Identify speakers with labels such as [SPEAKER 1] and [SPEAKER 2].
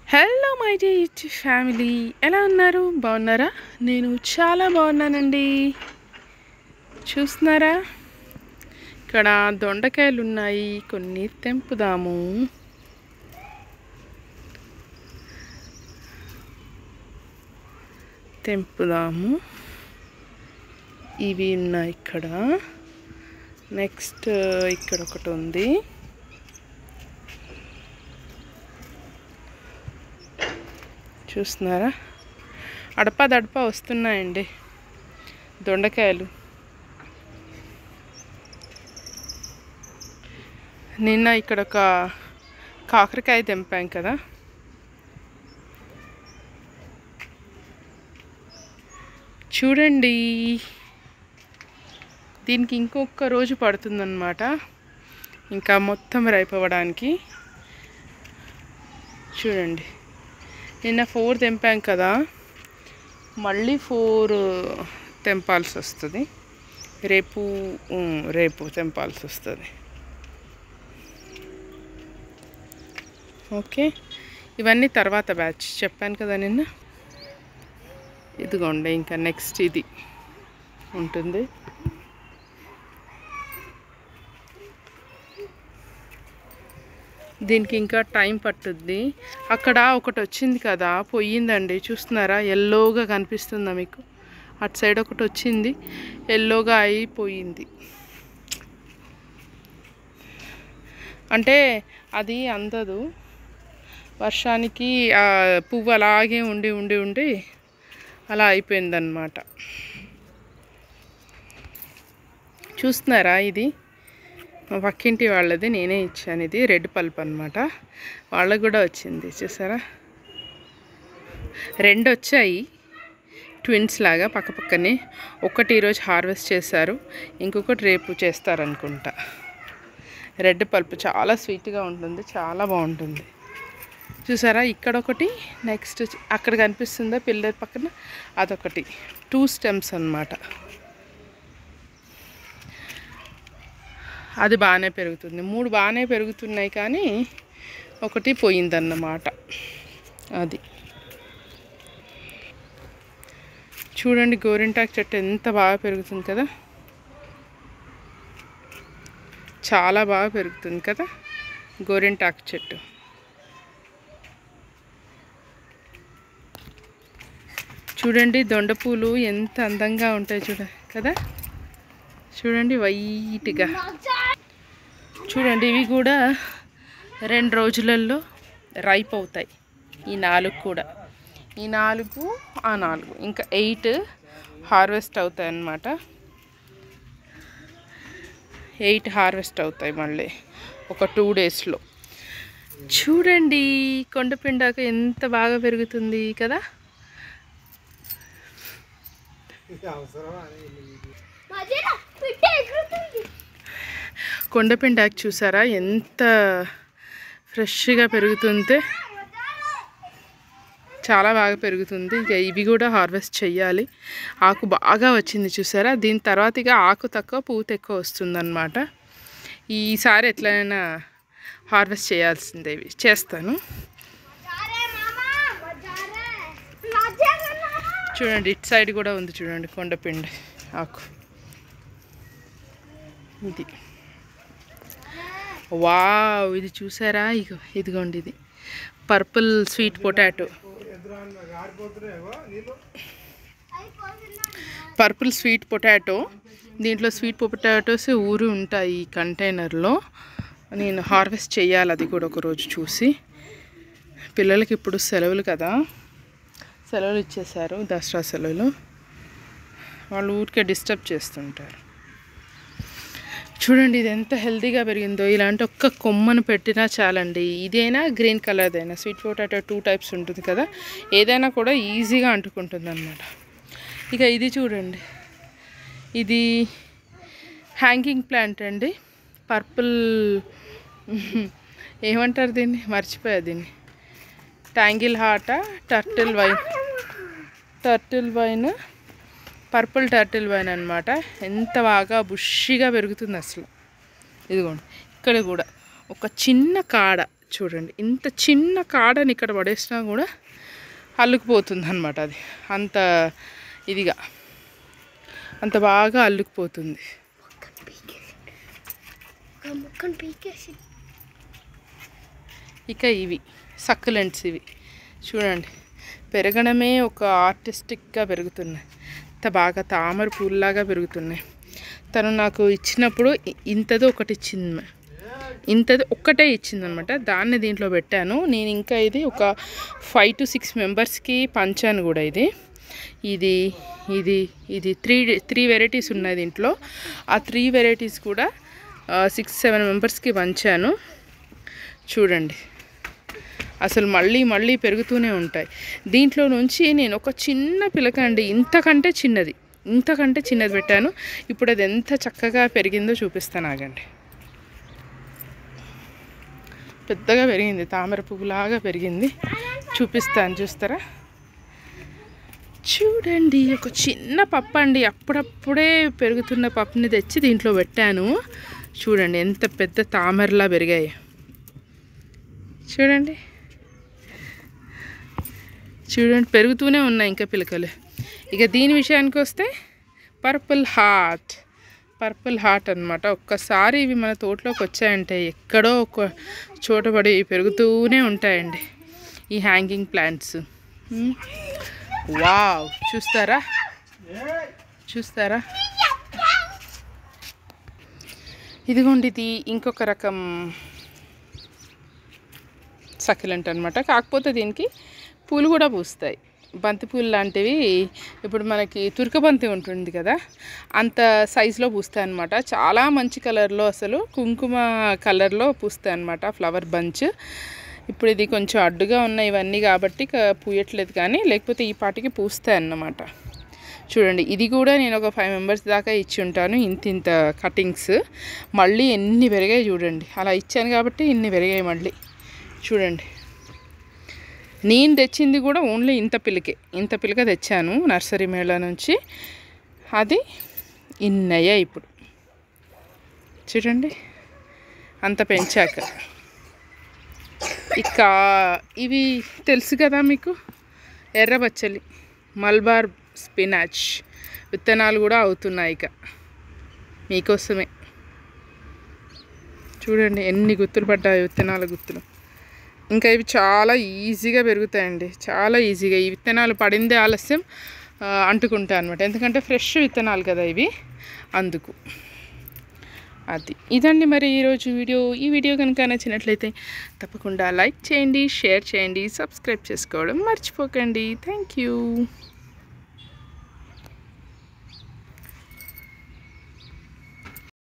[SPEAKER 1] Hello my dear family, ఎలా ఉన్నారు? బాగున్నారా? నేను చాలా బాగున్నానండి. చూస్తున్నారా, ఇక్కడ దొండకాయలు ఉన్నాయి, కొన్ని తెంపుదాము. ఇవి ఉన్నాయి ఇక్కడ. నెక్స్ట్ ఇక్కడ ఒకటి ఉంది. చూస్తున్నారా, అడపా వస్తున్నాయండి దొండకాయలు. నిన్న ఇక్కడ ఒక కాకరకాయ తెంపాం కదా, చూడండి. దీనికి ఇంకొక రోజు పడుతుందన్నమాట ఇంకా మొత్తం రైపవడానికి. చూడండి, నిన్న 4 తెంపాం కదా, మళ్ళీ 4 తెంపాల్సి వస్తుంది. రేపు తెంపాల్సి వస్తుంది. ఓకే, ఇవన్నీ తర్వాత బ్యాచ్ చెప్పాను కదా నిన్న. ఇదిగోండి, ఇంకా నెక్స్ట్ ఇది ఉంటుంది. దీనికి ఇంకా టైం పట్టుద్ది. అక్కడ ఒకటి వచ్చింది కదా, పోయిందండి. చూస్తున్నారా, ఎల్లోగా కనిపిస్తుందా మీకు? అటు సైడ్ ఒకటి వచ్చింది, ఎల్లోగా అయిపోయింది. అంటే అది అందదు వర్షానికి, పువ్వు అలాగే ఉండి అలా అయిపోయిందన్నమాట. చూస్తున్నారా, ఇది మా పక్కింటి వాళ్ళది, నేనే ఇచ్చాను. ఇది రెడ్ పల్ప్ అనమాట. వాళ్ళకు కూడా వచ్చింది. చూసారా, 2 వచ్చాయి ట్విన్స్ లాగా పక్కనే. ఒకటి ఈరోజు హార్వెస్ట్ చేశారు, ఇంకొకటి రేపు చేస్తారనుకుంటా. రెడ్ పల్ప్ చాలా స్వీట్గా ఉంటుంది, చాలా బాగుంటుంది. చూసారా, ఇక్కడ ఒకటి, నెక్స్ట్ అక్కడ కనిపిస్తుందా పిల్లర్ పక్కన, అదొకటి. 2 స్టెమ్స్ అన్నమాట. అది బాగానే పెరుగుతుంది. 3 బాగానే పెరుగుతున్నాయి, కానీ ఒకటి పోయిందన్నమాట. అది చూడండి, గోరింటాకు చెట్టు ఎంత బాగా పెరుగుతుంది కదా, చాలా బాగా పెరుగుతుంది కదా గోరింటాకు చెట్టు. చూడండి, దొండపూలు ఎంత అందంగా ఉంటాయి కదా. చూడండి, వైట్గా. చూడండి, ఇవి కూడా 2 రోజులలో రైప్ అవుతాయి. ఈ 4 కూడా, ఈ 4 ఆ 4 ఇంకా 8 హార్వెస్ట్ అవుతాయి అన్నమాట. 8 హార్వెస్ట్ అవుతాయి మళ్ళీ ఒక 2 డేస్లో. చూడండి, కొండపిండాకు ఎంత బాగా పెరుగుతుంది కదా. కొండపిండాకు చూసారా ఎంత ఫ్రెష్గా పెరుగుతుంటే, చాలా బాగా పెరుగుతుంది. ఇక ఇవి కూడా హార్వెస్ట్ చెయ్యాలి. ఆకు బాగా వచ్చింది చూసారా. దీని తర్వాత ఇక ఆకు తక్కువ, పూత ఎక్కువ వస్తుందన్నమాట. ఈసారి ఎట్లయినా హార్వెస్ట్ చేయాల్సిందే. ఇవి చేస్తాను. చూడండి, ఇటు సైడ్ కూడా ఉంది. చూడండి, కొండపిండి ఆకు. ఇది వావ్, ఇది చూసారా, ఇదిగోండి, ఇది purple sweet potato. Purple sweet potato. దీంట్లో స్వీట్ పొటాటోస్ ఊరు ఉంటాయి ఈ కంటైనర్లో. నేను హార్వెస్ట్ చేయాలి, అది కూడా ఒకరోజు చూసి. పిల్లలకి ఇప్పుడు సెలవులు కదా, సెలవులు ఇచ్చేశారు, దసరా సెలవులు. వాళ్ళు ఊరికే డిస్టర్బ్ చేస్తుంటారు. చూడండి, ఇది ఎంత హెల్తీగా పెరిగిందో. ఇలాంటి ఒక్క కొమ్మను పెట్టినా చాలండి. ఇదైనా గ్రీన్ కలర్దైనా, స్వీట్ పొటాటో 2 టైప్స్ ఉంటుంది కదా, ఏదైనా కూడా ఈజీగా అంటుకుంటుంది అన్నమాట. ఇక ఇది చూడండి, ఇది హ్యాంగింగ్ ప్లాంట్ అండి. పర్పుల్ ఏమంటారు దీన్ని, మర్చిపోయా దీన్ని. Tangle heart, turtle vine, purple turtle vine అనమాట. ఎంత బాగా బుషిగా పెరుగుతుంది అసలు. ఇదిగోండి, ఇక్కడ కూడా ఒక చిన్న కాడ చూడండి ఇంత చిన్న కాడని ఇక్కడ పడేసినా కూడా అల్లుకుపోతుంది అన్నమాట. అది అంత ఇదిగా అంత బాగా అల్లుకుపోతుంది. ఇక ఇవి సక్యులెంట్స్, ఇవి చూడండి పెరగడమే ఒక ఆర్టిస్టిక్గా పెరుగుతున్నాయి. ఇంత బాగా తామర పూల్లాగా పెరుగుతున్నాయి. తను నాకు ఇచ్చినప్పుడు ఇంతది ఒకటి ఇచ్చింది, ఇంతది ఒక్కటే ఇచ్చిందనమాట. దాన్ని దీంట్లో పెట్టాను నేను. ఇంకా ఇది ఒక 5 to 6 మెంబర్స్కి పంచాను కూడా. ఇది ఇది ఇది 3 వెరైటీస్ ఉన్నాయి దీంట్లో. ఆ 3 వెరైటీస్ కూడా 6-7 మెంబర్స్కి పంచాను. చూడండి అసలు మళ్ళీ మళ్ళీ పెరుగుతూనే ఉంటాయి. దీంట్లో నుంచి నేను ఒక చిన్న పిలక అండి, ఇంతకంటే చిన్నది పెట్టాను. ఇప్పుడు అది ఎంత చక్కగా పెరిగిందో చూపిస్తాను, ఆగండి. పెద్దగా పెరిగింది, తామర పువ్వులాగా పెరిగింది. చూపిస్తాను, చూస్తారా? చూడండి ఒక చిన్న పప్పు అండి, అప్పుడప్పుడే పెరుగుతున్న పప్పుని తెచ్చి దీంట్లో పెట్టాను. చూడండి ఎంత పెద్ద తామరలా పెరిగాయి. చూడండి పెరుగుతూనే ఉన్నాయి ఇంకా పిలకలు. ఇక దీని విషయానికి వస్తే పర్పుల్ హార్ట్ అన్నమాట. ఒక్కసారి ఇవి మన తోటలోకి వచ్చాయంటే ఎక్కడో ఒక చోట పడి పెరుగుతూనే ఉంటాయండి ఈ హ్యాంగింగ్ ప్లాంట్స్. వావ్, చూస్తారా? ఇదిగోండి, ఇది ఇంకొక రకం సక్యులెంట్ అనమాట. కాకపోతే దీనికి పూలు కూడా పూస్తాయి, బంతి పూలు లాంటివి. ఇప్పుడు మనకి తురకబంతి ఉంటుంది కదా, అంత సైజులో పూస్తాయి అన్నమాట. చాలా మంచి కలర్లో, అసలు కుంకుమ కలర్లో పూస్తాయి అన్నమాట ఫ్లవర్ బంచ్. ఇప్పుడు ఇది కొంచెం అడ్డుగా ఉన్నాయి ఇవన్నీ కాబట్టి పూయట్లేదు, కానీ లేకపోతే ఈ పాటికి పూస్తాయి అన్నమాట. చూడండి ఇది కూడా నేను ఒక 5 మెంబర్స్ దాకా ఇచ్చి ఉంటాను. ఇంత కటింగ్స్ మళ్ళీ ఎన్ని పెరిగాయి చూడండి. అలా ఇచ్చాను కాబట్టి ఇన్ని పెరిగాయి మళ్ళీ. చూడండి నేను తెచ్చింది కూడా ఓన్లీ ఇంత పిలక తెచ్చాను నర్సరీ మేళా నుంచి. అది ఇన్నయ్యా ఇప్పుడు. చూడండి అంత పెంచాక. ఇక ఇవి తెలుసు కదా మీకు, ఎర్ర బచ్చలి, మల్బార్ స్పినాచ్ విత్తనాలు కూడా అవుతున్నాయి ఇక మీకోసమే. చూడండి ఎన్ని గుత్తులు పడ్డాయి, విత్తనాల గుత్తులు. ఇంకా ఇవి చాలా ఈజీగా పెరుగుతాయండి, చాలా ఈజీగా. ఈ విత్తనాలు పడిందే ఆలస్యం అంటుకుంటాయి అన్నమాట, ఎందుకంటే ఫ్రెష్ విత్తనాలు కదా ఇవి, అందుకు. ఇదండి మరి ఈరోజు వీడియో. ఈ వీడియో కనుక నచ్చినట్లయితే తప్పకుండా లైక్ చేయండి, షేర్ చేయండి, సబ్స్క్రైబ్ చేసుకోవడం మర్చిపోకండి. Thank you.